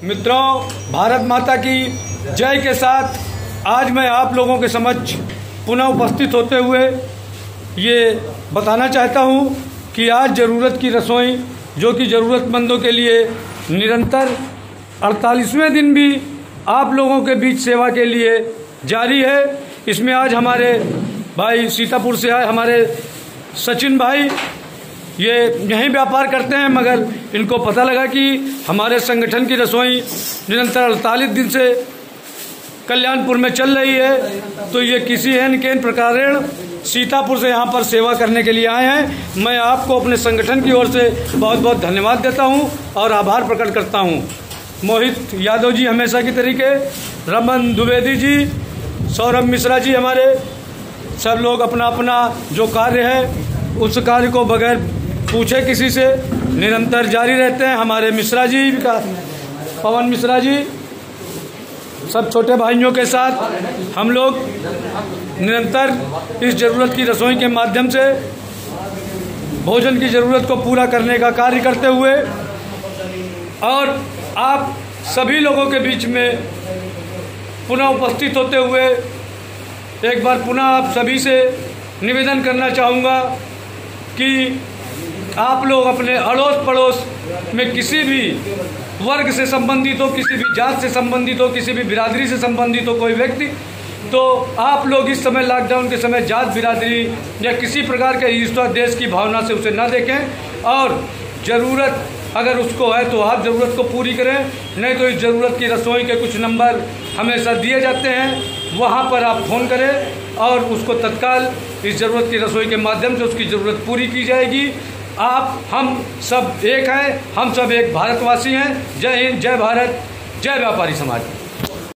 मित्रों, भारत माता की जय के साथ आज मैं आप लोगों के समक्ष पुनः उपस्थित होते हुए ये बताना चाहता हूँ कि आज ज़रूरत की रसोई जो कि ज़रूरतमंदों के लिए निरंतर 48वें दिन भी आप लोगों के बीच सेवा के लिए जारी है। इसमें आज हमारे भाई सीतापुर से आए हमारे सचिन भाई ये यहीं व्यापार करते हैं, मगर इनको पता लगा कि हमारे संगठन की रसोई निरंतर 48 दिन से कल्याणपुर में चल रही है, तो ये किसी न के प्रकार सीतापुर से यहाँ पर सेवा करने के लिए आए हैं। मैं आपको अपने संगठन की ओर से बहुत बहुत धन्यवाद देता हूँ और आभार प्रकट करता हूँ। मोहित यादव जी हमेशा की तरीके, रमन द्विवेदी जी, सौरभ मिश्रा जी, हमारे सब लोग अपना अपना जो कार्य है उस कार्य को बगैर पूछे किसी से निरंतर जारी रहते हैं। हमारे मिश्रा जी का, पवन मिश्रा जी, सब छोटे भाइयों के साथ हम लोग निरंतर इस ज़रूरत की रसोई के माध्यम से भोजन की ज़रूरत को पूरा करने का कार्य करते हुए और आप सभी लोगों के बीच में पुनः उपस्थित होते हुए एक बार पुनः आप सभी से निवेदन करना चाहूँगा कि आप लोग अपने अड़ोस पड़ोस में किसी भी वर्ग से संबंधित हो, किसी भी जात से संबंधित हो, किसी भी बिरादरी से संबंधित हो कोई व्यक्ति, तो आप लोग इस समय लॉकडाउन के समय जात बिरादरी या किसी प्रकार के ईर्ष्या देश की भावना से उसे न देखें और ज़रूरत अगर उसको है तो आप ज़रूरत को पूरी करें, नहीं तो इस ज़रूरत की रसोई के कुछ नंबर हमेशा दिए जाते हैं, वहाँ पर आप फ़ोन करें और उसको तत्काल इस ज़रूरत की रसोई के माध्यम से उसकी ज़रूरत पूरी की जाएगी। हम सब एक हैं, हम सब एक भारतवासी हैं। जय हिंद, जय भारत, जय व्यापारी समाज।